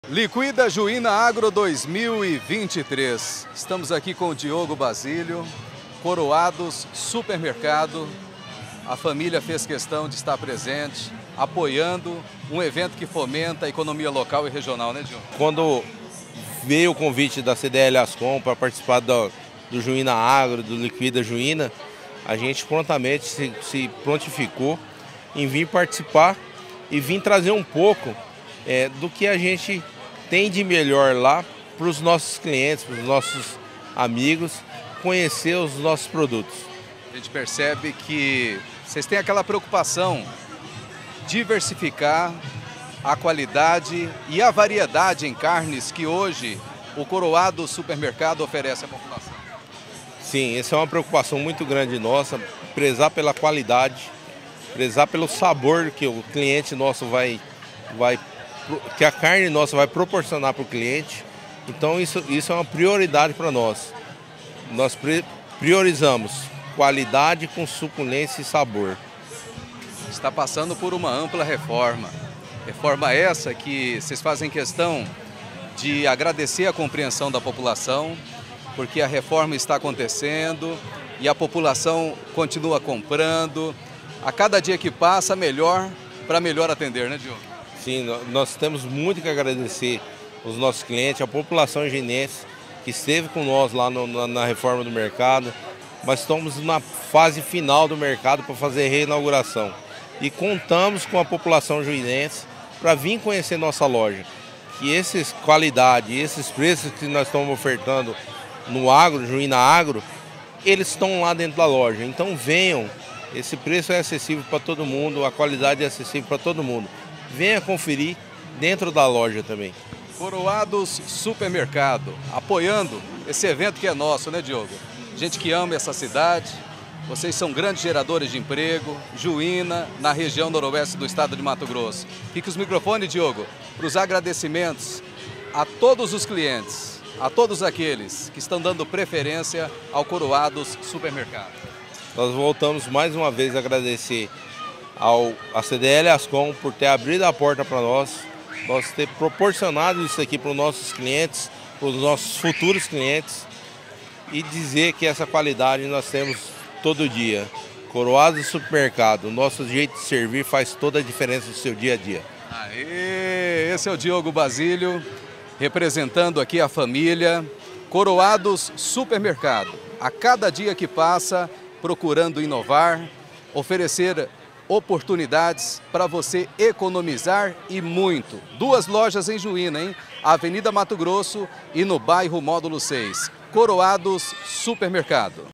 Liquida Juína Agro 2023. Estamos aqui com o Diogo Basílio, Coroados Supermercado. A família fez questão de estar presente, apoiando um evento que fomenta a economia local e regional, né, Diogo? Quando veio o convite da CDL Ascom para participar do Juína Agro, do Liquida Juína, a gente prontamente se prontificou em vir participar e vir trazer um pouco do que a gente tem de melhor lá para os nossos clientes, para os nossos amigos, conhecer os nossos produtos. A gente percebe que vocês têm aquela preocupação diversificar a qualidade e a variedade em carnes que hoje o Coroado Supermercado oferece à população. Sim, essa é uma preocupação muito grande nossa, prezar pela qualidade, prezar pelo sabor que o cliente nosso que a carne nossa vai proporcionar para o cliente. Então isso é uma prioridade para nós. Nós priorizamos qualidade com suculência e sabor. Está passando por uma ampla reforma. Reforma essa que vocês fazem questão de agradecer a compreensão da população, porque a reforma está acontecendo e a população continua comprando. A cada dia que passa, melhor para melhor atender, né, Diogo? Sim, nós temos muito que agradecer os nossos clientes, a população higienense que esteve com nós lá na reforma do mercado. Mas estamos na fase final do mercado para fazer a reinauguração. E contamos com a população juinense para vir conhecer nossa loja. Que essas qualidade, esses preços que nós estamos ofertando no agro, Juína Agro, eles estão lá dentro da loja. Então venham, esse preço é acessível para todo mundo, a qualidade é acessível para todo mundo. Venha conferir dentro da loja também. Coroados Supermercado, apoiando esse evento que é nosso, né, Diogo? Gente que ama essa cidade, vocês são grandes geradores de emprego, Juína, na região noroeste do estado de Mato Grosso. Fica os microfones, Diogo, para os agradecimentos a todos os clientes, a todos aqueles que estão dando preferência ao Coroados Supermercado. Nós voltamos mais uma vez a agradecer à CDL Ascom por ter abrido a porta para nós ter proporcionado isso aqui para os nossos clientes, para os nossos futuros clientes, e dizer que essa qualidade nós temos todo dia. Coroados Supermercado, o nosso jeito de servir faz toda a diferença no seu dia a dia. Aê, esse é o Diogo Basílio, representando aqui a família Coroados Supermercado. A cada dia que passa, procurando inovar, oferecer oportunidades para você economizar e muito. 2 lojas em Juína, hein? Avenida Mato Grosso e no bairro Módulo 6. Coroados Supermercado.